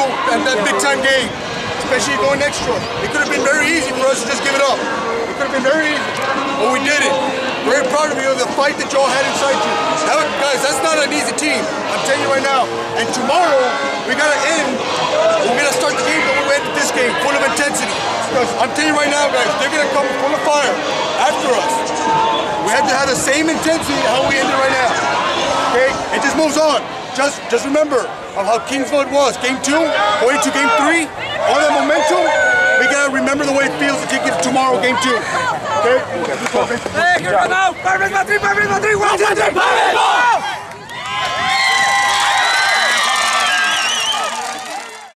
at that big-time game, especially going extra. It could have been very easy for us to just give it up. It could have been very easy, but we did it. Very proud of you of the fight that y'all had inside you. Guys, that's not an easy team. I'm telling you right now. And tomorrow, we got to end. We're going to start the game the way we ended this game, full of intensity. Because I'm telling you right now, guys, they're going to come full of fire after us. We have to have the same intensity how we ended right now. Okay? It just moves on. Just remember of how Kingsville it was. Game 2, going to Game 3, all that momentum, we got to remember the way it feels to take it tomorrow, Game 2. Okay? Hey, good job. Perfect, Madrid, watch it!